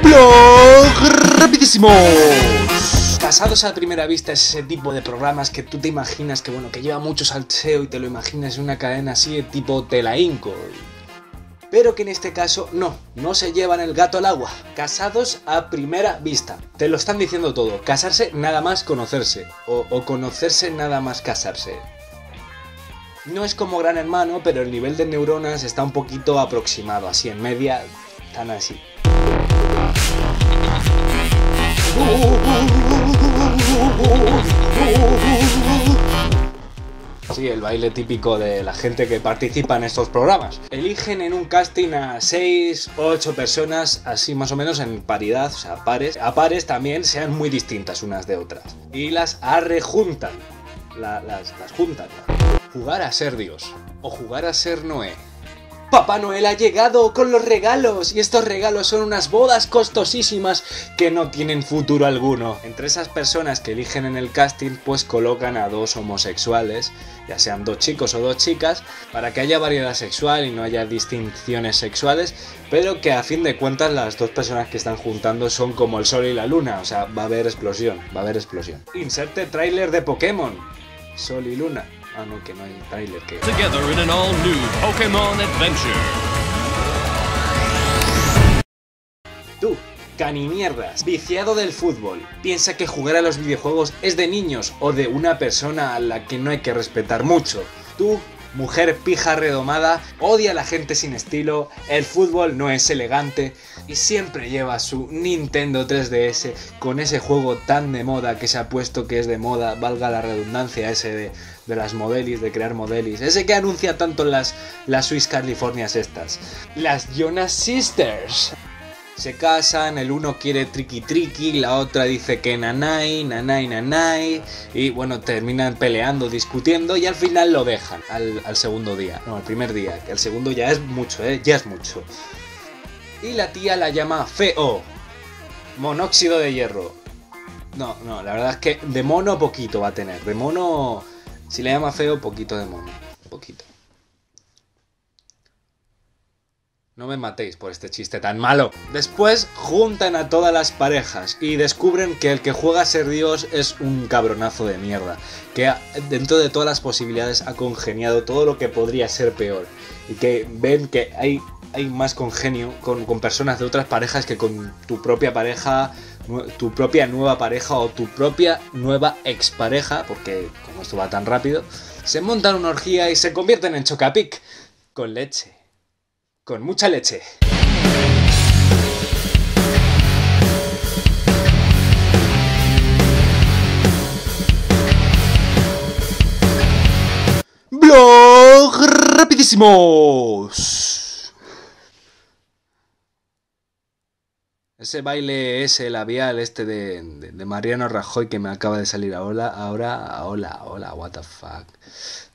Blog rapidísimos. Casados a primera vista es ese tipo de programas que tú te imaginas que bueno, que lleva mucho salseo y te lo imaginas en una cadena así de tipo Telainco. Pero que en este caso no se llevan el gato al agua. Casados a primera vista. Te lo están diciendo todo. Casarse nada más conocerse. O conocerse nada más casarse. No es como Gran Hermano, pero el nivel de neuronas está un poquito aproximado. Así en media, están así. Sí, el baile típico de la gente que participa en estos programas. Eligen en un casting a 6 o 8 personas, así más o menos en paridad, o sea, a pares también sean muy distintas unas de otras. Y las arrejuntan, las juntan. Jugar a ser Dios o jugar a ser Noé. Papá Noel ha llegado con los regalos y estos regalos son unas bodas costosísimas que no tienen futuro alguno. Entre esas personas que eligen en el casting pues colocan a 2 homosexuales, ya sean 2 chicos o 2 chicas, para que haya variedad sexual y no haya distinciones sexuales, pero que a fin de cuentas las 2 personas que están juntando son como el sol y la luna, o sea, va a haber explosión. Inserte tráiler de Pokémon, Sol y Luna. Ah, no, que no hay tráiler que... Together in an all new Pokémon adventure. Tú, canimierdas, viciado del fútbol, piensa que jugar a los videojuegos es de niños o de una persona a la que no hay que respetar mucho. Tú, mujer pija redomada, odia a la gente sin estilo, el fútbol no es elegante y siempre lleva su Nintendo 3DS con ese juego tan de moda que se ha puesto que es de moda, valga la redundancia, ese de las modelis, de crear modelis, ese que anuncia tanto las Swiss Californias estas, las Jonas Sisters. Se casan, el uno quiere triqui triqui, la otra dice que nanay, y bueno, terminan peleando, discutiendo y al final lo dejan al segundo día, no, al primer día, que al segundo ya es mucho, ya es mucho. Y la tía la llama feo, monóxido de hierro. No, la verdad es que de mono poquito va a tener, de mono, si le llama feo, poquito de mono, poquito. No me matéis por este chiste tan malo. Después juntan a todas las parejas y descubren que el que juega a ser Dios es un cabronazo de mierda, que dentro de todas las posibilidades ha congeniado todo lo que podría ser peor y que ven que hay más congenio con personas de otras parejas que con tu propia pareja, tu propia nueva pareja o tu propia nueva expareja, porque como esto va tan rápido, se montan una orgía y se convierten en Chocapic con leche. Con mucha leche. Blog rapidísimos. Ese baile, ese labial, este de Mariano Rajoy que me acaba de salir ahora, what the fuck.